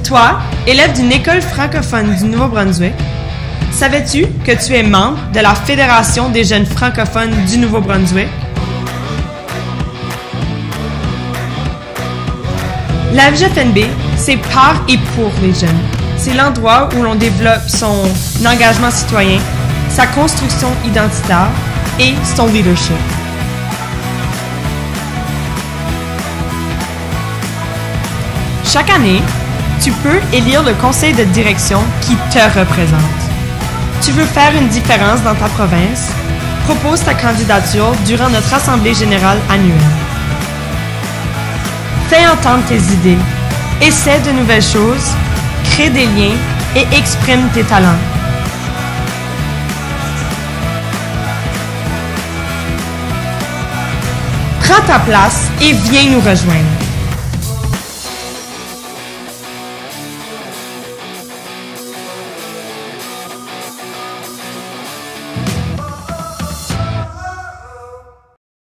Toi, élève d'une école francophone du Nouveau-Brunswick, savais-tu que tu es membre de la Fédération des jeunes francophones du Nouveau-Brunswick? La FGFNB, c'est par et pour les jeunes. C'est l'endroit où l'on développe son engagement citoyen, sa construction identitaire et son leadership. Chaque année, tu peux élire le conseil de direction qui te représente. Tu veux faire une différence dans ta province? Propose ta candidature durant notre Assemblée générale annuelle. Fais entendre tes idées, essaie de nouvelles choses, crée des liens et exprime tes talents. Prends ta place et viens nous rejoindre.